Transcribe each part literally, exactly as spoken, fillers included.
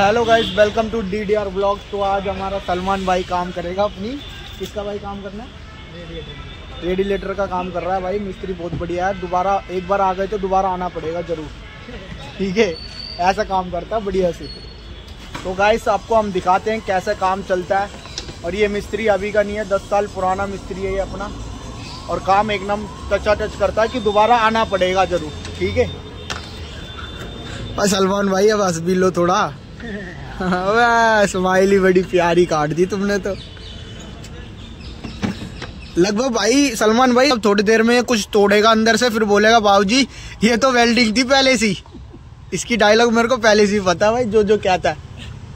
Hello guys, welcome to D D R blog. तो आज हमारा सलमान भाई काम करेगा अपनी, किसका भाई काम करना है? रेडिएटर रेडिएटर का काम कर रहा है भाई। मिस्त्री बहुत बढ़िया है। दोबारा एक बार आ गए तो दोबारा आना पड़ेगा जरूर, ठीक है? ऐसा काम करता है बढ़िया से। तो गाइस आपको हम दिखाते हैं कैसे काम चलता है। और ये मिस्त्री अभी का नहीं है, दस साल पुराना मिस्त्री है ये अपना, और काम एकदम टचा टच करता है कि दोबारा आना पड़ेगा जरूर, ठीक है? बस सलमान भाई अब हंस भी लो थोड़ा। स्माइली बड़ी प्यारी काट दी तुमने तो। लगभग भाई सलमान भाई अब थोड़ी देर में कुछ तोड़ेगा अंदर से, फिर बोलेगा बाबूजी ये तो वेल्डिंग थी पहले से। इसकी डायलॉग मेरे को पहले से ही पता भाई, जो जो कहता है।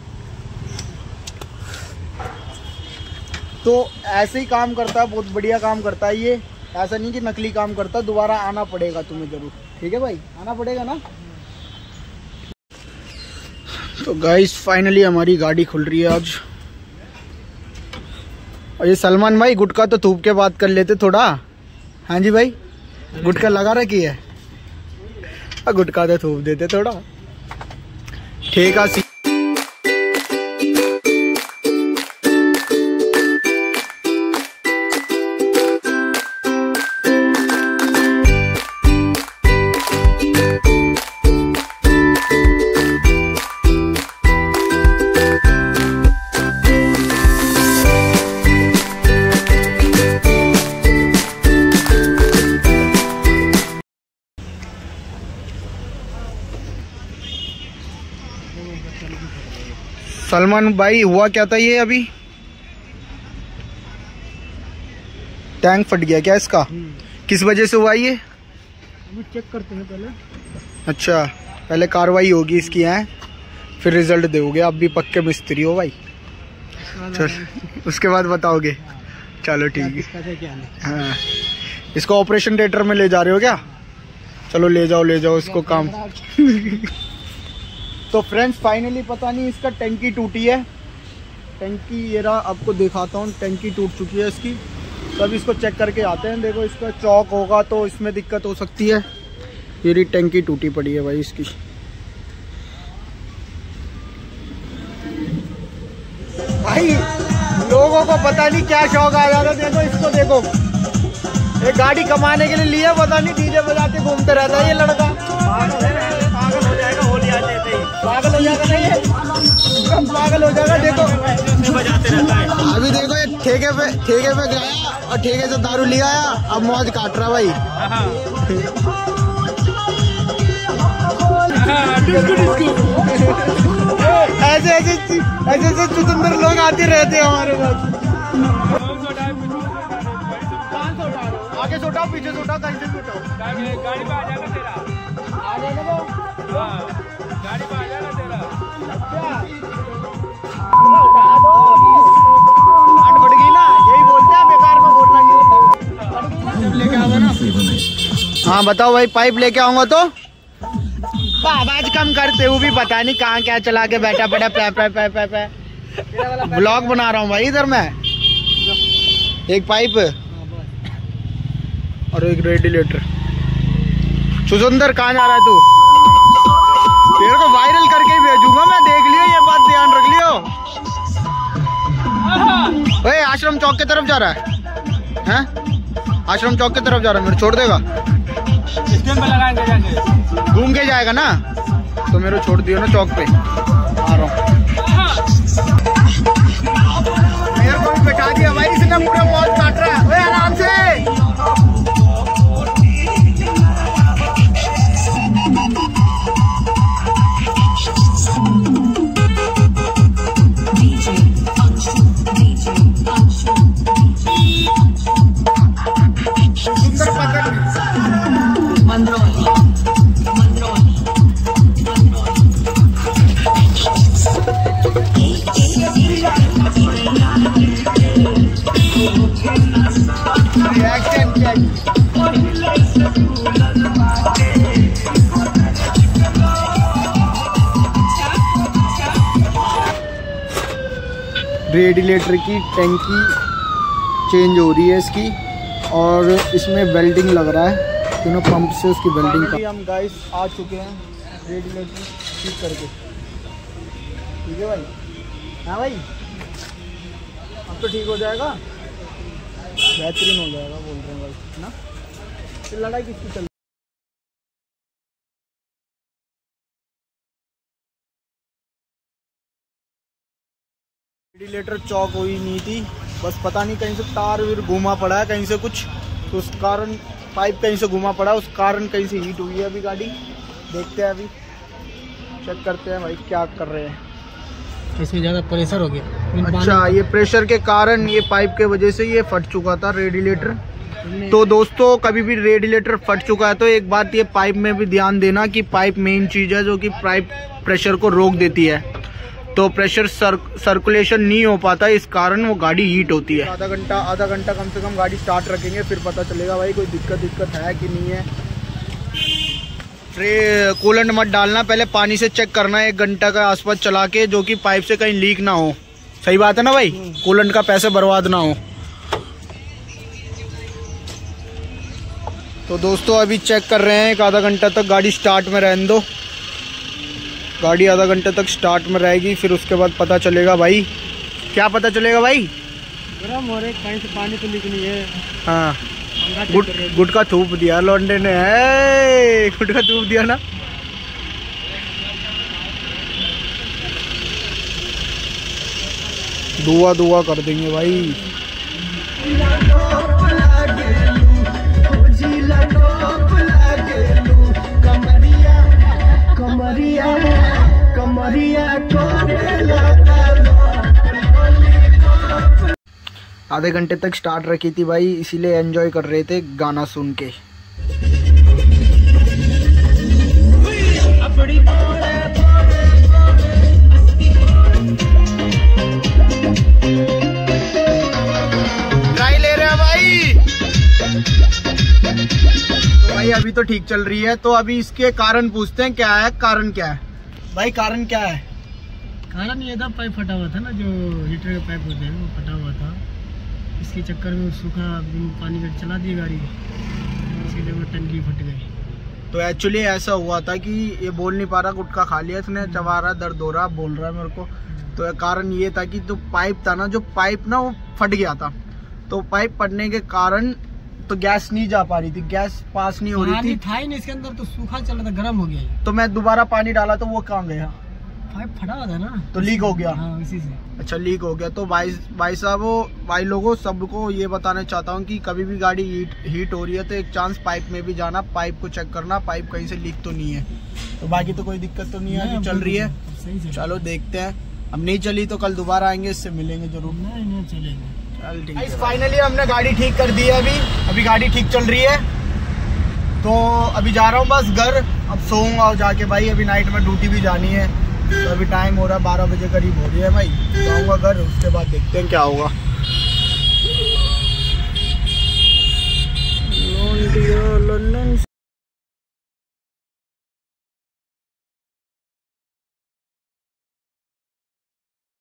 तो ऐसे ही काम करता है, बहुत बढ़िया काम करता है ये। ऐसा नहीं कि नकली काम करता। दोबारा आना पड़ेगा तुम्हें जरूर, ठीक है भाई? आना पड़ेगा ना। तो गाइस फाइनली हमारी गाड़ी खुल रही है आज। और ये सलमान भाई गुटखा तो थूक के बात कर लेते थोड़ा। हाँ जी भाई, गुटखा लगा रखी है, गुटखा तो थूक देते थोड़ा। ठेका सी सलमान भाई हुआ क्या था ये? अभी टैंक फट गया क्या इसका? किस वजह से हुआ ये? अभी चेक करते हैं पहले। अच्छा, पहले कार्रवाई होगी इसकी है, फिर रिजल्ट दोगे। आप भी पक्के मिस्त्री हो भाई। चल उसके बाद बताओगे। चलो ठीक है। हाँ, इसको ऑपरेशन थिएटर में ले जा रहे हो क्या? चलो ले जाओ ले जाओ इसको काम। तो फ्रेंड्स फाइनली पता नहीं इसका टंकी टूटी है। टंकी ये रहा, आपको दिखाता हूँ। टंकी टूट चुकी है इसकी। तो अब इसको चेक करके आते हैं। देखो इसका चौक होगा तो इसमें दिक्कत हो सकती है। ये रही टंकी टूटी पड़ी है भाई इसकी। भाई लोगों को पता नहीं क्या शौक आ जाता। देखो इसको, देखो एक गाड़ी कमाने के लिए लिया, पता नहीं डीजे बजाते घूमते रहता है ये लड़का। पागल हो जाएगा होली आते थे। पागल हो जाएगा नहीं ये, पागल हो जाएगा। देखो बजाते रहता है। अभी देखो ये ठेके पे ठेके पे गया और ठेके से दारू ले आया, अब मौज काट रहा भाई। ऐसे ऐसे ऐसे ऐसे चुतंदर लोग आते रहते हैं हमारे पास। आगे से उठाओ, पीछे से उठाओ, कहीं से भी उठाओ। गाड़ी पे आ जाएगा तेरा। आ जाएगा वो? हाँ, गाड़ी पे आ जाएगा तेरा। अच्छा उठा दो। आठ फट गई ना, यही बोलते हैं, बेकार में बोलना नहीं होता। लेके आओगे ना? हाँ बताओ भाई, पाइप लेके आऊंगा तो आवाज कम करते हुए भी पता नहीं कहाँ क्या चला के बैठा पड़ा। पै पै पै पै पै ब्लॉग बना रहा हूँ भाई इधर मैं। एक पाइप और एक रेडिएटर। सुंदर कहाँ जा रहा है तू? तेरे को वायरल करके ही भेजूंगा मैं, देख लियो, ये बात ध्यान रख लियो। ओए आश्रम चौक की तरफ जा रहा है, हैं? आश्रम चौक की तरफ जा रहा है, मेरे छोड़ देगा? स्टैंड पे लगाएंगे जाके। घूम के जाएगा ना, तो मेरे छोड़ दियो ना चौक पे। आ रहा हूँ। मेरे को भी बैठा दिया भाई इसने, पूरा मौज काट रहा है। ओए आराम से। रेडिएटर की टंकी चेंज हो रही है इसकी, और इसमें वेल्डिंग लग रहा है, तीनों पंप से उसकी वेल्डिंग का। हम गाइस आ चुके हैं रेडिएटर ठीक करके। ठीक है भाई। हाँ भाई, अब तो ठीक हो जाएगा, बेहतरीन हो जाएगा बोल रहे हैं भाई ना। तो लड़ाई किसकी चल रेडिएटर चौक हुई नहीं थी, बस पता नहीं कहीं से तार वीर घुमा पड़ा है कहीं से कुछ, तो उस कारण पाइप कहीं से घुमा पड़ा, उस कारण कहीं से हीट हुई है अभी गाड़ी। देखते हैं, अभी चेक करते हैं भाई क्या कर रहे हैं। इसमें ज़्यादा प्रेशर हो गया। अच्छा, ये प्रेशर के कारण, ये पाइप के वजह से ये फट चुका था रेडिएटर। तो दोस्तों, कभी भी रेडिएटर फट चुका है तो एक बात ये पाइप में भी ध्यान देना कि पाइप मेन चीज़ है जो कि पाइप प्रेशर को रोक देती है, तो प्रेशर सर, सर्कुलेशन नहीं हो पाता, इस कारण वो गाड़ी हीट होती है। आधा घंटा आधा घंटा कम से कम गाड़ी स्टार्ट रखेंगे, फिर पता चलेगा भाई कोई दिक्कत दिक्कत है कि नहीं है। ट्रे कूलेंट मत डालना, पहले पानी से चेक करना एक घंटा का आसपास चला के, जो कि पाइप से कहीं लीक ना हो। सही बात है ना भाई, कूलेंट का पैसे बर्बाद ना हो। तो दोस्तों अभी चेक कर रहे हैं, एक आधा घंटा तक गाड़ी स्टार्ट में रहने दो। गाड़ी आधा घंटे तक स्टार्ट में रहेगी, फिर उसके बाद पता चलेगा भाई। क्या पता चलेगा भाई? गरम हो रहे, कहीं से पानी तो लीक नहीं है। हाँ, गुट गुटका थूप दिया लौंडे ने, है गुटका थूप दिया ना। दुआ दुआ कर देंगे भाई। आधे घंटे तक स्टार्ट रखी थी भाई, इसीलिए एंजॉय कर रहे थे गाना सुन के। ट्राई ले रहे हैं भाई। तो भाई अभी तो ठीक चल रही है, तो अभी इसके कारण पूछते हैं, क्या है कारण, क्या है भाई कारण क्या है? कारण ये था, पाइप फटा हुआ था ना, जो हीटर का पाइप होते हैं वो फटा हुआ था, इसके चक्कर में सूखा पानी में चला दी गाड़ी, इसीलिए वो टंकी फट गई। तो एक्चुअली ऐसा हुआ था कि ये बोल नहीं पा रहा, गुटखा खा लिया इसने, चबा रहा, दर्द हो रहा, बोल रहा है मेरे को। तो कारण ये था कि जो पाइप था ना, जो पाइप ना वो फट गया था, तो पाइप फटने के कारण तो गैस नहीं जा पा रही थी, गैस पास नहीं हो रही थी, था ही नहीं इसके अंदर, तो सूखा चल रहा था, गर्म हो गया। तो मैं दोबारा पानी डाला तो वो कहाँ गया? पाइप फटा हुआ था ना, तो लीक हो गया। हाँ, इसी से। अच्छा, लीक हो गया। तो भाई भाई साहब, भाई लोगों सबको ये बताना चाहता हूँ कि कभी भी गाड़ी हीट हीट हो रही है तो एक चांस पाइप में भी जाना, पाइप को चेक करना, पाइप कहीं से लीक तो नहीं है। तो बाकी तो कोई दिक्कत तो नहीं है, अभी चल रही है। चलो देखते हैं, अब नहीं चली तो कल दोबारा आएंगे, इससे मिलेंगे जरूर। नहीं नहीं चलेंगे। चल ठीक है। फाइनली हमने गाड़ी ठीक कर दी है, अभी अभी गाड़ी ठीक चल रही है। तो अभी जा रहा हूँ बस घर, अब सोऊंगा जाके भाई, अभी नाइट में ड्यूटी भी जानी है। तो अभी टाइम हो रहा है बारह बजे करीब हो रही है भाई, जाऊँगा घर, उसके बाद देखते हैं क्या होगा।